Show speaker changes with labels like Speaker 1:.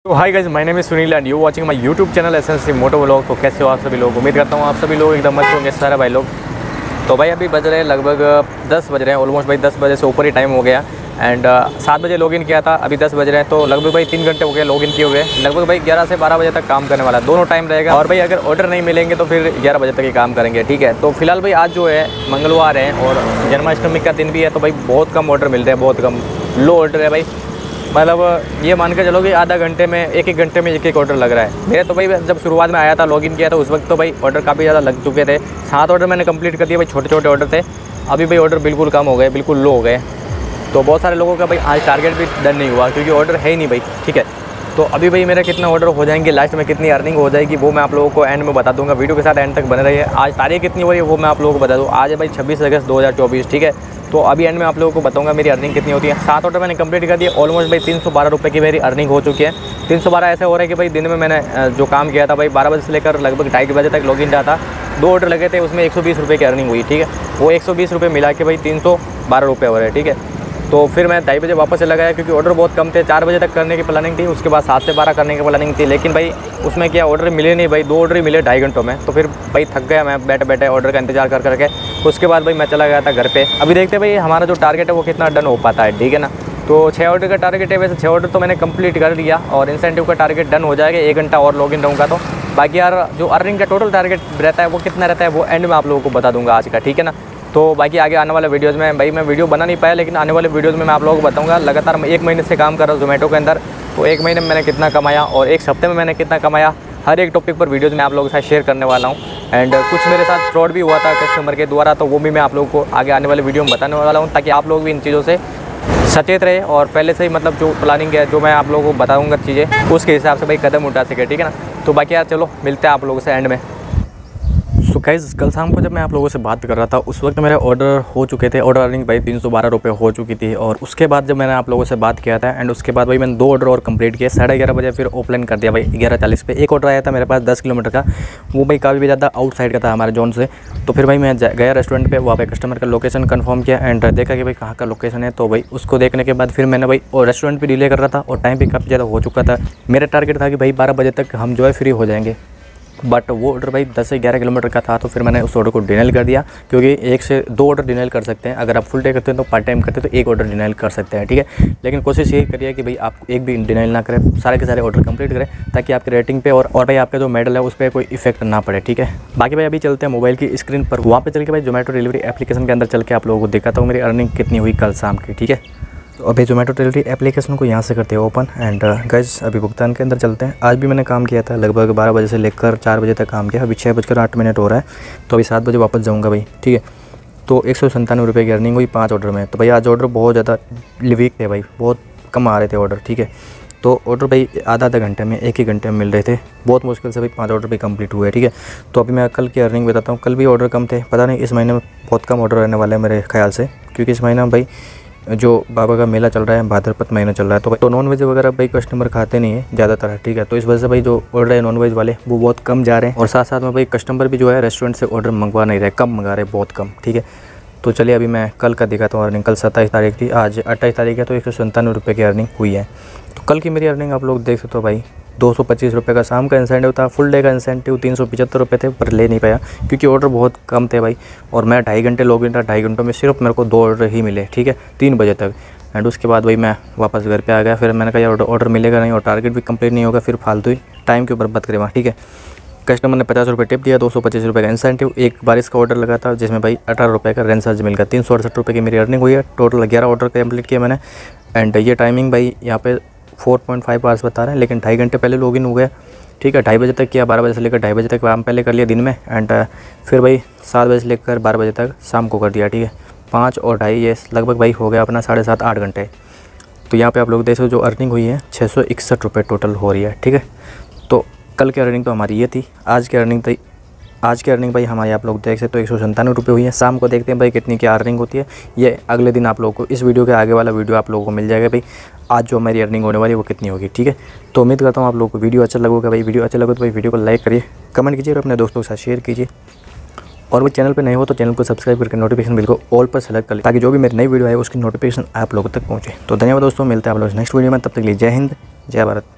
Speaker 1: तो hi guys, my name is Sunil and you watching my YouTube channel SNC moto vlog. तो कैसे हो आप सभी लोग? उम्मीद करता हूँ आप सभी लोग एकदम मस्त होंगे सारे भाई लोग। तो भाई अभी बज रहे हैं लगभग 10 बज रहे हैं, ऑलमोस्ट भाई 10 बजे से ऊपर ही टाइम हो गया। एंड 7 बजे लॉगिन किया था, अभी 10 बज रहे हैं, तो लगभग भाई 3 घंटे हो गए लॉगिन किए हुए। लगभग भाई 11 से 12 बजे तक काम करने वाला, दोनों टाइम रहेगा। और भाई अगर ऑर्डर नहीं मिलेंगे तो फिर 11 बजे तक ही काम करेंगे, ठीक है। तो फिलहाल भाई आज जो है मंगलवार है और जन्माष्टमी का दिन भी है, तो भाई बहुत कम ऑर्डर मिल रहे हैं, बहुत कम लो ऑर्डर है भाई। मतलब ये मान के चलो कि आधा घंटे में एक घंटे में एक ऑर्डर लग रहा है मेरे। तो भाई जब शुरुआत में आया था, लॉगिन किया था, उस वक्त तो भाई ऑर्डर काफ़ी ज़्यादा लग चुके थे। 7 ऑर्डर मैंने कंप्लीट कर दिए भाई, छोटे छोटे ऑर्डर थे। अभी भाई ऑर्डर बिल्कुल कम हो गए, बिल्कुल लो हो गए। तो बहुत सारे लोगों का भाई आज टारगेट भी डन नहीं हुआ क्योंकि ऑर्डर है ही नहीं भाई, ठीक है। तो अभी भाई मेरा कितना ऑर्डर हो जाएंगे, लास्ट में कितनी अर्निंग हो जाएगी, वो मैं आप लोगों को एंड में बता दूंगा। वीडियो के साथ एंड तक बने रहिए। आज तारीख कितनी हो रही है वो मैं आप लोगों को बता दूँ। आज है भाई 26 अगस्त 2024, ठीक है। तो अभी एंड में आप लोगों को बताऊंगा मेरी अर्निंग कितनी होती है। 7 ऑर्डर मैंने कंप्लीट कर दिए, ऑलमोस्ट भाई 312 रुपये की मेरी अर्निंग हो चुकी है। 312 ऐसे हो रहा है कि भाई दिन में मैंने जो काम किया था भाई 12 बजे से लेकर लगभग 2:30 बजे तक लॉगिन रहा था। 2 ऑर्डर लगे थे, उसमें 120 रुपये की अर्निंग हुई, ठीक है। वो 120 रुपये मिला के भाई 312 रुपये हो रहे हैं, ठीक है। तो फिर मैं 2:30 बजे वापस चला गया क्योंकि ऑर्डर बहुत कम थे। 4 बजे तक करने की प्लानिंग थी, उसके बाद 7 से 12 करने की प्लानिंग थी। लेकिन भाई उसमें क्या ऑर्डर मिले नहीं भाई, 2 ऑर्डर ही मिले 2.5 घंटों में। तो फिर भाई थक गया मैं बैठे बैठे ऑर्डर का इंतजार कर करके। उसके बाद भाई मैं चला गया था घर पे। अभी देखते भाई हमारा जो टारगेट है वो कितना डन हो पाता है, ठीक है ना। तो 6 ऑर्डर का टारगेट है, वैसे 6 ऑर्डर तो मैंने कंप्लीट कर दिया और इंसेंटिव का टारगेट डन हो जाएगा। 1 घंटा और लॉगिन रहूँगा तो बाकी यार जो अर्निंग का टोटल टारगेट रहता है वो कितना रहता है वो एंड में आप लोगों को बता दूंगा आज का, ठीक है ना। तो बाकी आगे आने वाले वीडियोज़ में भाई मैं वीडियो बना नहीं पाया, लेकिन आने वाले वीडियोज़ में मैं आप लोगों को बताऊंगा। लगातार मैं 1 महीने से काम कर रहा हूँ जोमेटो के अंदर, तो 1 महीने में मैंने कितना कमाया और 1 हफ्ते में मैंने कितना कमाया, हर एक टॉपिक पर वीडियोज़ में आप लोगों के साथ शेयर करने वाला हूँ। एंड कुछ मेरे साथ फ्रॉड भी हुआ था कस्टमर के द्वारा, तो वो भी मैं आप लोगों को आगे आने वाले वीडियो में बताने वाला हूँ, ताकि आप लोग भी इन चीज़ों से सचेत रहे और पहले से ही मतलब जो प्लानिंग है, जो मैं आप लोगों को बताऊँगा चीज़ें, उसके हिसाब से भाई कदम उठा सके, ठीक है ना। तो बाकी यार चलो मिलते हैं आप लोगों से एंड में। सो गाइस, कल शाम को जब मैं आप लोगों से बात कर रहा था उस वक्त मेरे ऑर्डर हो चुके थे, ऑर्डर अर्निंग भाई 312 रुपये हो चुकी थी। और उसके बाद जब मैंने आप लोगों से बात किया था एंड उसके बाद भाई मैंने 2 ऑर्डर और कंप्लीट किए। 11:30 बजे फिर ऑफलाइन कर दिया भाई 11:40 पे। एक ऑर्डर आया था मेरे पास 10 किलोमीटर का, वो भाई काफ़ी ज़्यादा आउटसाइड का था हमारे जोन से। तो फिर भाई मैं गया रेस्टोरेंट पर, वहाँ पे कस्टमर का लोकेशन कन्फर्म किया एंड देखा कि भाई कहाँ का लोकेशन है। तो भाई उसको देखने के बाद फिर मैंने भाई और रेस्टोरेंट भी डिले कर रहा था और टाइम भी काफ़ी ज़्यादा हो चुका था। मेरा टारगेट था कि भाई 12 बजे तक हम जो है फ्री हो जाएंगे, बट वो ऑर्डर भाई 10 से 11 किलोमीटर का था। तो फिर मैंने उस ऑर्डर को डिनाइल कर दिया, क्योंकि 1 से 2 ऑर्डर डिनाइल कर सकते हैं। अगर आप फुल डे करते हैं तो पार्ट टाइम करते हैं तो 1 ऑर्डर डिनाइल कर सकते हैं, ठीक है। लेकिन कोशिश यही करिए कि भाई आप एक भी डिनाइल ना करें, सारे के सारे ऑर्डर कंप्लीट करें, ताकि आपकी रेटिंग पे और भाई आपका जो मेडल है उस पर कोई इफेक्ट ना पड़े, ठीक है। बाकी भाई अभी चलते हैं मोबाइल की स्क्रीन पर, वहाँ पर चल के भाई जोमेटो डिलीवरी एप्लीकेशन के अंदर चल के आप लोगों को दिखाता हूँ मेरी अर्निंग कितनी हुई कल शाम की, ठीक है। तो अभी जोमेटो डिलीवरी एप्लीकेशन को यहाँ से करते हैं ओपन एंड गाइस अभी भुगतान के अंदर चलते हैं। आज भी मैंने काम किया था, लगभग 12 बजे से लेकर 4 बजे तक काम किया। अभी 6:08 हो रहा है, तो अभी 7 बजे वापस जाऊँगा भाई, ठीक है। तो 197 रुपये की अर्निंग हुई 5 ऑर्डर में। तो भाई आज ऑर्डर बहुत ज़्यादा वीक थे भाई, बहुत कम आ रहे थे ऑर्डर, ठीक है। तो ऑर्डर भाई आधा घंटे में, 1 ही घंटे में मिल रहे थे। बहुत मुश्किल से भाई 5 ऑर्डर भी कंप्लीट हुए, ठीक है। तो अभी मैं कल की अर्निंग बताता हूँ। कल भी ऑर्डर कम थे, पता नहीं इस महीने में बहुत कम ऑर्डर रहने वाले हैं मेरे ख्याल से, क्योंकि इस महीना भाई जो बाबा का मेला चल रहा है, भाद्रपद महीना चल रहा है। तो नॉन वेज वगैरह भाई कस्टमर खाते नहीं है ज़्यादातर, ठीक है। तो इस वजह से भाई जो ऑर्डर है नॉन वेज वाले वो बहुत कम जा रहे हैं, और साथ साथ में भाई कस्टमर भी जो है रेस्टोरेंट से ऑर्डर मंगवा नहीं रहे, कम मंगा रहे, बहुत कम, ठीक है। तो चलिए अभी मैं कल का दिखाता हूँ अर्निंग। कल 27 तारीख थी, आज 28 तारीख है, तो 197 रुपये की अर्निंग हुई है। तो कल की मेरी अर्निंग आप लोग देख सकते हो भाई। 225 रुपये का शाम का इंसेंटिव था, फुल डे का इंसेंटिव 375 रुपये थे, पर ले नहीं पाया क्योंकि ऑर्डर बहुत कम थे भाई। और मैं 2.5 घंटे लॉगिन था, 2.5 घंटों में सिर्फ मेरे को 2 ऑर्डर ही मिले, ठीक है, 3 बजे तक। एंड उसके बाद भाई मैं वापस घर पे आ गया। फिर मैंने कहा ऑर्डर मिलेगा नहीं और टारगेट भी कंप्लीट नहीं होगा, फिर फालतू ही टाइम के ऊपर बर्बाद करेगा, ठीक है। कस्टमर ने 50 रुपये टिप दिया, 225 रुपये का इंसेंटिव, एक बारिश का ऑर्डर लगा था जिसमें भाई 18 रुपये का रेंट चार्ज मिल गया। 368 रुपये की मेरी अर्निंग हुई है। टोटल 11 ऑर्डर कंप्लीट किया मैंने। एंड ये टाइमिंग भाई यहाँ पे 4.5 आवर्स बता रहे हैं, लेकिन 2.5 घंटे पहले लॉगिन हो गया, ठीक है। 2:30 बजे तक किया, 12 बजे से लेकर 2:30 बजे तक काम पहले कर लिया दिन में। एंड फिर भाई 7 बजे से लेकर 12 बजे तक शाम को कर दिया, ठीक है। 5 और 2.5 ये लगभग भाई हो गया अपना 7.5-8 घंटे। तो यहाँ पे आप लोग देख सकते जो अर्निंग हुई है 661 रुपये टोटल हो रही है, ठीक है। तो कल की अर्निंग तो हमारी ये थी। आज की अर्निंग भाई हमारी आप लोग देख सकते तो 197 रुपये हुई है। शाम को देखते हैं भाई कितनी क्या अर्निंग होती है। ये अगले दिन आप लोगों को इस वीडियो के आगे वाला वीडियो आप लोगों को मिल जाएगा भाई, आज जो हमारी अर्निंग होने वाली है वो कितनी होगी, ठीक है। तो उम्मीद करता हूँ आप लोगों को वीडियो अच्छा लगेगा भाई। वीडियो अच्छा लगे तो भाई वीडियो को लाइक करिए, कमेंट कीजिए और अपने दोस्तों के साथ शेयर कीजिए। और वो चैनल पे नए हो तो चैनल को सब्सक्राइब करके नोटिफिकेशन बिल को ऑल पर सेलेक्ट कर ले, ताकि जो भी मेरी नई वीडियो आए उसकी नोटिफिकेशन आप लोगों तक पहुँचे। तो धन्यवाद दोस्तों, मिलते हैं आप लोग नेक्स्ट वीडियो में। तब तक के लिए जय हिंद, जय भारत।